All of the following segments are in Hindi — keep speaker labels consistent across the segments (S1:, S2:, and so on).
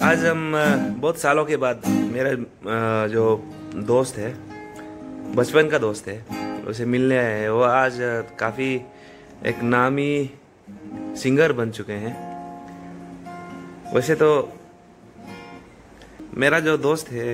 S1: आज हम बहुत सालों के बाद मेरा जो दोस्त है, बचपन का दोस्त है, उसे मिलने आए हैं। वो आज काफ़ी एक नामी सिंगर बन चुके हैं। वैसे तो मेरा जो दोस्त है,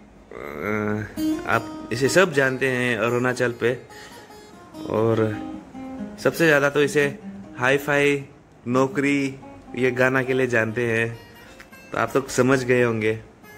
S1: आप इसे सब जानते हैं अरुणाचल पे, और सबसे ज़्यादा तो इसे हाई फाई नौकरी ये गाना के लिए जानते हैं। तो आप तो समझ गए होंगे।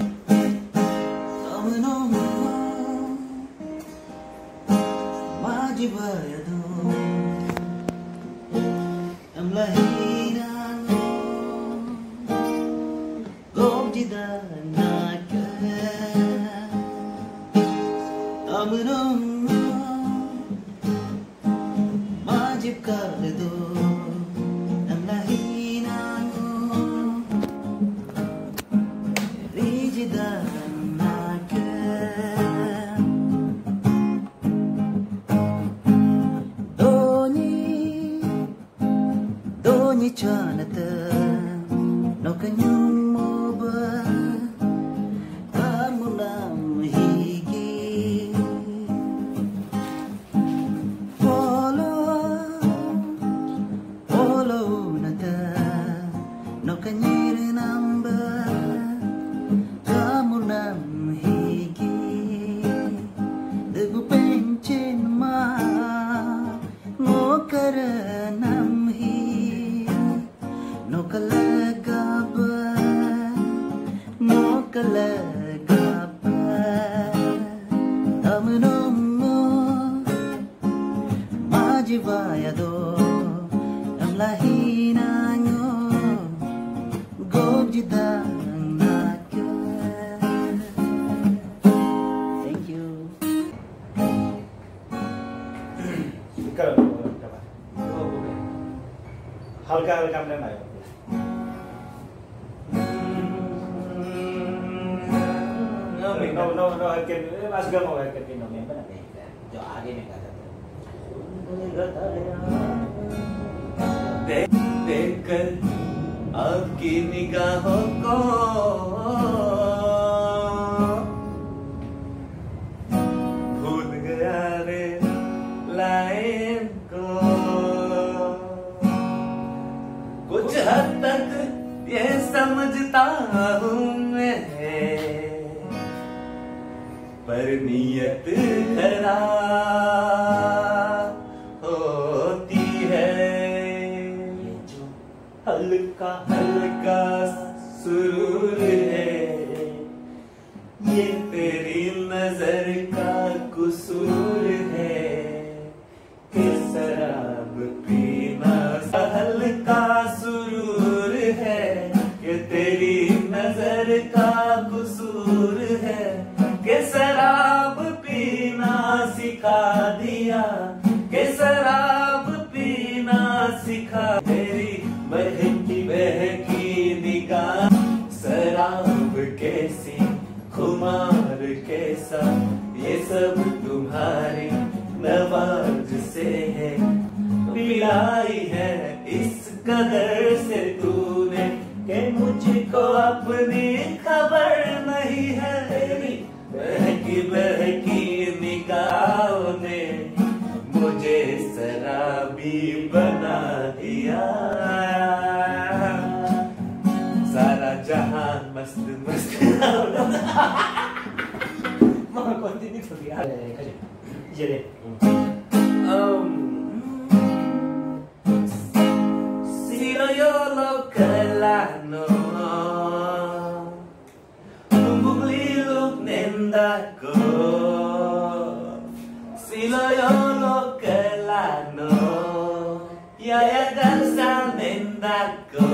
S2: हल्का हल्का हमने ना नो के बस गम हो गया के नो में बना जो आगे में गाता था। देख कर आपकी निगाहों को भूल गया रे लाइन को। कुछ हद तक ये समझता हूँ मैं, पर नियत खराब होती है। हल्का हल्का सुरूर है, ये तेरी नजर का कुसूर है कि शराब पीना। हल्का सुरूर है कि तेरी नजर का कुसूर है कि शराब पीना सिखा दिया, कि शराब पीना सिखा। तेरी बहकी बहकी निगाह शराब कैसी खुमार कैसा, ये सब तुम्हारी नवाज से है। पिलाई है इस कदर से तूने कि मुझको अपनी खबर नहीं है। तेरी बहकी बहकी निगाहों ने मुझे शराबी बना दिया। सारा जहान मस्त मस्त mau continue to be jadi Silo yo lo kelano Bumbugliluk nendako Silo yo lo kelano Yaya dansa nendako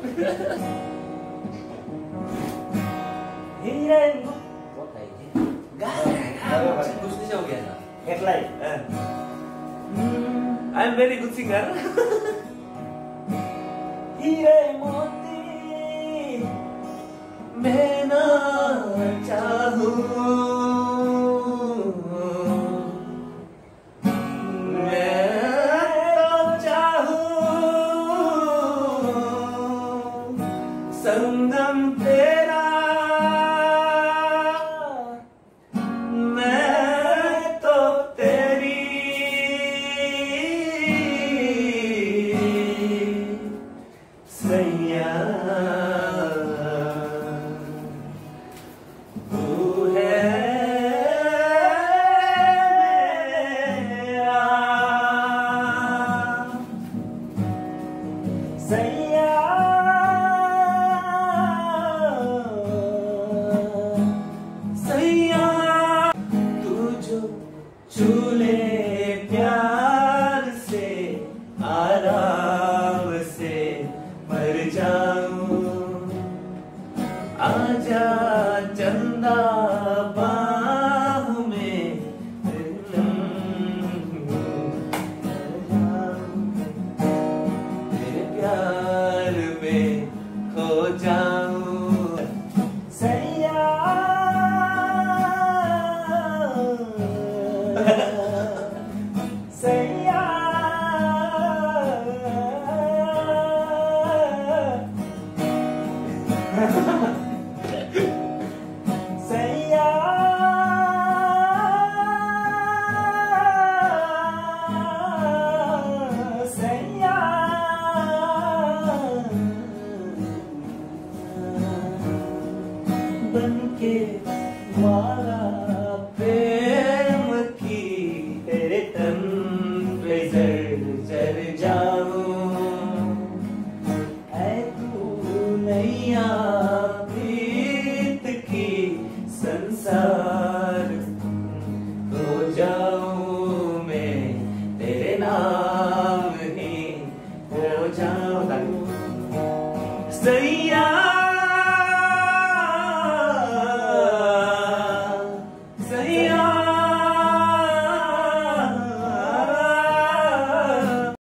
S2: हीरे
S1: Có thầy chứ. Gái कुछ नहीं हो गया ना.
S2: headlight.
S1: I am very good singer.
S2: हीरे मोती
S1: मैं ना चाहूं, संगम तेरा मैं तो तेरी सैया तू है मेरा
S2: सैया
S1: झूले प्यार से आराम से मर जाऊं, आजा चंदा बाह में तेरे प्यार में खो जाऊं
S2: सैया सैया सैया सैया बनके माला प्रेम की तेरे तन पे जल जाऊं, ऐ तू नैया प्रीत की संसार हो जाऊं मैं तेरे नाम ही हो जाऊं सैया